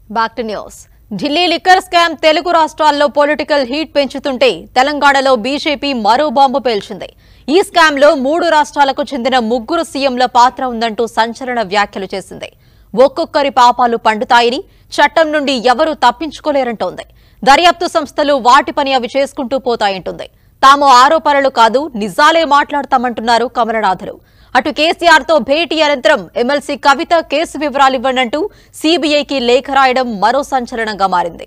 Back to news. Delhi liquor scam Telugu రాష్ట్రాల్లో political heat పెంచుతుంటే తెలంగాణలో బీజేపీ మరో బాంబు పేల్చింది. ఈ స్కామ్ లో 3 రాష్ట్రాలకు చెందిన 3 సీఎంల పాత్ర ఉందంటూ సంచలన వ్యాఖ్యలు చేసింది. ఒక్కొక్కరి పాపాలు పండుతాయని, చట్టం నుండి ఎవరూ తప్పించుకోలేరంటోంది. దర్యాప్తు సంస్థలు వాటి పని అవి చేసుకుంటూ పోతాయంటుంది. తాము ఆరోపణలు కాదు, నిజాలే మాట్లాడతామంటున్నారు కమలనాథులు. అటు కేసీఆర్ తో భేటీ అనంతరం ఎమ్మెల్సీ కవిత కేసు వివరాలు ఇవ్వనంటూ సీబీఐకి లేఖ రాయడం మరో సంచలనంగా మారింది.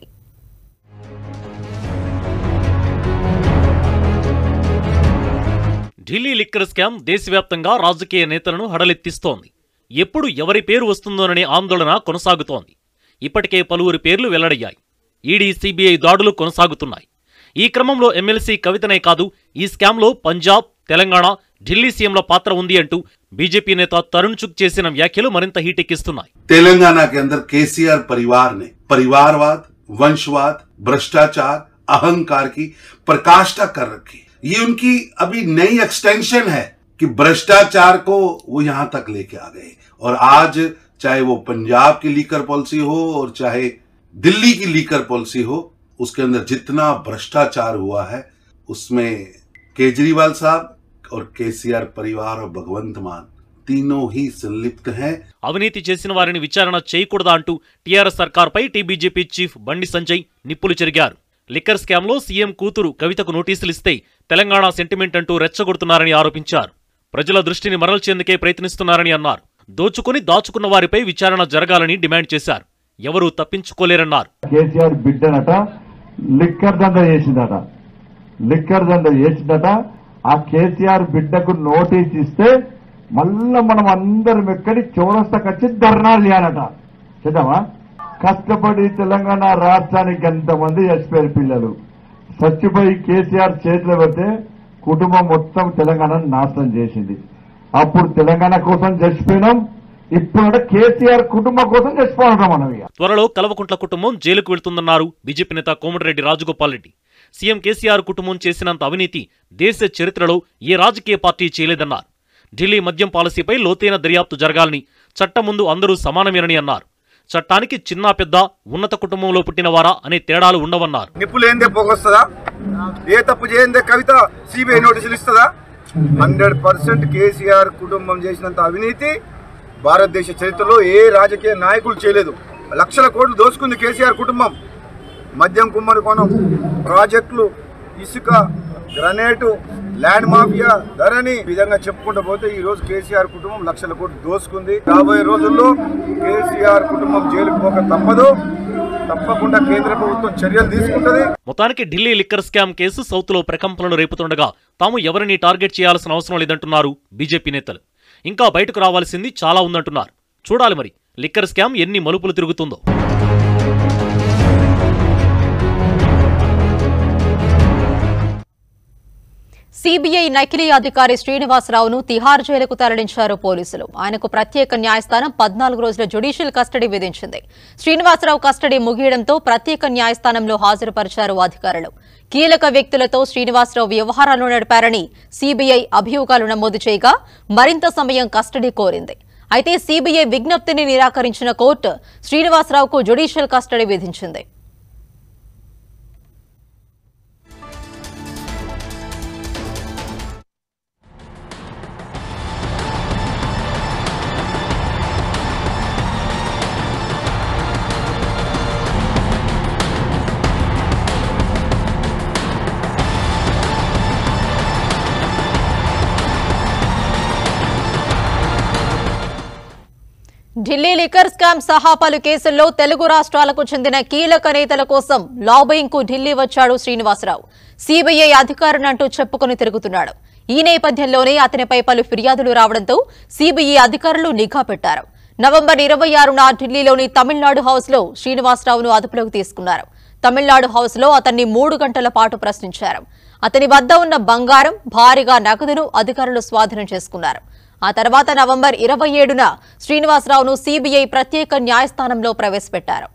ఢిల్లీ లిక్కర్ స్కామ్ దేశవ్యాప్తంగా రాజకీయ నేతలను హడలెత్తిస్తోంది. ఎప్పుడు ఎవరి పేరు వస్తుందోననే ఆందోళన కొనసాగుతోంది. ఇప్పటికే పలువురి పేర్లు వెల్లడయ్యాయి. ఈడీ, సీబీఐ దాడులు కొనసాగుతున్నాయి. ఈ క్రమంలో ఎమ్మెల్సీ కవితనే కాదు, ఈ స్కామ్లో పంజాబ్, తెలంగాణ, ఢిల్లీ సీఎంల పాత్ర ఉంది అంటూ బీजेपी नेता तरुण चुग చేసిన వ్యాఖ్యలు మరింత హీటెక్కిస్తున్నాయి. तेलंगाना के अंदर केसीआर परिवार ने परिवारवाद, वंशवाद, भ्रष्टाचार, अहंकार की प्रकाष्ठा कर रखी. ये उनकी अभी नई एक्सटेंशन है कि भ्रष्टाचार को वो यहां तक लेके आ गए. और आज चाहे वो पंजाब की लीकर पॉलिसी हो और चाहे दिल्ली की लीकर पॉलिसी हो, उसके अंदर जितना भ्रष्टाचार हुआ है उसमें केजरीवाल साहब और केसीआर परिवार और भगवंत मान तीनों ही संलिप्त हैं. అవినీతి చేసిన వారిని విచారణ చేయకూడదా అంటూ TRS సర్కార్పై TBJP chief Bandi Sanjay నిప్పులు చెరిగారు. లిక్కర్ స్కామ్లో సీఎం కూతురు కవితకు నోటీసులు ఇస్తే తెలంగాణ సెంటిమెంట్ అంటూ రెచ్చగొడుతున్నారని ఆరోపించారు. ప్రజల దృష్టిని మరల్చేందుకే ప్రయత్నిస్తున్నారని అన్నారు. దోచుకుని దాచుకున్న వారిపై విచారణ జరగాలని డిమాండ్ చేశారు. ఎవరూ తప్పించుకోలేరన్నారు. కేసీఆర్ బిడ్డనట లిక్కర్ దండ చేసిందట. ఆ కేసీఆర్ బిడ్డకు నోటీస్ ఇస్తే మళ్ళా మనం అందరం ఎక్కడి చౌరస్తాకొచ్చి ధర్నాలు చేయాలట. చేద్దామా? కష్టపడి తెలంగాణ రాష్ట్రానికి ఎంతమంది చచ్చిపోయారు పిల్లలు. చచ్చిపోయి కేసీఆర్ చేతిలో పెడితే కుటుంబం మొత్తం తెలంగాణను నాశనం చేసింది. అప్పుడు తెలంగాణ కోసం చచ్చిపోయినాం, ఇప్పుడు కేసీఆర్ కుటుంబం కోసం చచ్చిపోవడం మనం. త్వరలో కల్వకుంట్ల కుటుంబం జైలుకు వెళ్తుందన్నారు బీజేపీ నేత కోమటిరెడ్డి రాజగోపాల్ రెడ్డి. సీఎం కేసీఆర్ కుటుంబం చేసినంత అవినీతి దేశ చరిత్రలో ఏ రాజకీయ పార్టీ చేయలేదన్నారు. ఢిల్లీ మద్యం పాలసీపై లోతైన దర్యాప్తు జరగాలని, చట్టం ముందు అందరూ సమానమేనని అన్నారు. చట్టానికి చిన్న పెద్ద, ఉన్నత కుటుంబంలో పుట్టిన వారా అనే తేడాలు ఉండవన్నారు. నిప్పులేందే పోగొస్తుందా? ఏ తప్పు చేయందే కవిత సిబిఐ నోటీసులు ఇస్తుందా? 100% కేసీఆర్ కుటుంబం చేసినంత అవినీతి భారతదేశ చరిత్రలో ఏ రాజకీయ నాయకులు చేయలేదు. లక్షల కోట్లు దోచుకుంది కేసీఆర్ కుటుంబం. మద్యం కుమ్మరి కోణం, ప్రాజెక్టులు, ఇసుక, గ్రనేటు, ల్యాండ్ మాఫియా, ధరణి, విధంగా చెప్పుకుంటూ పోతే ఈ రోజు కేసీఆర్ కుటుంబం లక్షల కోట్లు దోచుకుంది. రాబోయే రోజుల్లో కేసీఆర్ కుటుంబం జైలుకు పోక తప్పదు. తప్పకుండా కేంద్ర ప్రభుత్వం చర్యలు తీసుకుంటది. మొత్తానికి Delhi liquor scam case south లో ప్రకంపనలు రేపుతుండగా తాము ఎవరిని టార్గెట్ చేయాల్సిన అవసరం లేదంటున్నారు బీజేపీ నేతలు. ఇంకా బయటకు రావాల్సింది చాలా ఉందంటున్నారు. చూడాలి మరి లిక్కర్ స్కామ్ ఎన్ని మలుపులు తిరుగుతుందో. సీబీఐ నకిలీ అధికారి శ్రీనివాసరావును తిహార్ జైలుకు తరలించారు పోలీసులు. ఆయనకు ప్రత్యేక న్యాయస్థానం 14 రోజుల జ్యుడిషియల్ కస్టడీ విధించింది. శ్రీనివాసరావు కస్టడీ ముగియడంతో ప్రత్యేక న్యాయస్థానంలో హాజరుపరిచారు అధికారులు. కీలక వ్యక్తులతో శ్రీనివాసరావు వ్యవహారాలు నడిపారని సీబీఐ అభియోగాలు నమోదు చేయగా మరింత సమయం కస్టడీ కోరింది. అయితే సీబీఐ విజ్ఞప్తిని నిరాకరించిన కోర్టు శ్రీనివాసరావుకు జ్యుడిషియల్ కస్టడీ విధించింది. ఢిల్లీ లిక్కర్ స్కామ్ సహా పలు కేసుల్లో తెలుగు రాష్ట్రాలకు చెందిన కీలక నేతల కోసం లాబింగ్ కు ఢిల్లీ వచ్చాడు శ్రీనివాసరావు. సీబీఐ అధికారినంటూ చెప్పుకుని తిరుగుతున్నాడు. ఈ నేపథ్యంలోనే అతనిపై పలు ఫిర్యాదులు రావడంతో సీబీఐ అధికారులు నిఘా పెట్టారు. నవంబర్ 26న ఢిల్లీలోని తమిళనాడు హౌస్ లో శ్రీనివాసరావును అదుపులోకి తీసుకున్నారు. తమిళనాడు హౌస్ లో అతన్ని 3 గంటల పాటు ప్రశ్నించారు. అతని వద్ద ఉన్న బంగారం, భారీగా నగదును అధికారులు స్వాధీనం చేసుకున్నారు. ఆ తర్వాత నవంబర్ 27న శ్రీనివాసరావును సీబీఐ ప్రత్యేక న్యాయస్థానంలో ప్రవేశపెట్టారు.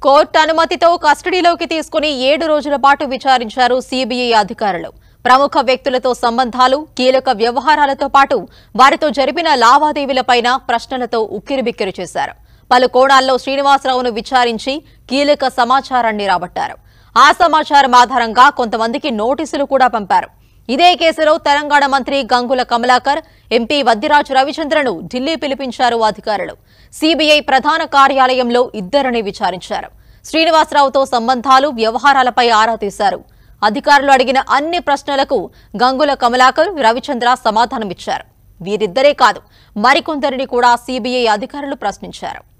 కోర్టు అనుమతితో కస్టడీలోకి తీసుకుని 7 రోజుల పాటు విచారించారు సిబిఐ అధికారులు. ప్రముఖ వ్యక్తులతో సంబంధాలు, కీలక వ్యవహారాలతో పాటు వారితో జరిపిన లావాదేవీలపైన ప్రశ్నలతో ఉక్కిరిబిక్కిరి చేశారు. పలు కోణాల్లో శ్రీనివాసరావును విచారించి కీలక సమాచారాన్ని రాబట్టారు. ఆ సమాచారం ఆధారంగా కొంతమందికి నోటీసులు కూడా పంపారు. ఇదే కేసులో తెలంగాణ మంత్రి గంగుల కమలాకర్, ఎంపీ వద్దిరాజు రవిచంద్రను ఢిల్లీ పిలిపించారు అధికారులు. సిబిఐ ప్రధాన కార్యాలయంలో ఇద్దరిని విచారించారు. శ్రీనివాసరావుతో సంబంధాలు, వ్యవహారాలపై ఆరా తీశారు. అధికారులు అడిగిన అన్ని ప్రశ్నలకు గంగుల కమలాకర్, రవిచంద్ర సమాధానమిచ్చారు. వీరిద్దరే కాదు, మరికొందరిని కూడా సిబిఐ అధికారులు ప్రశ్నించారు.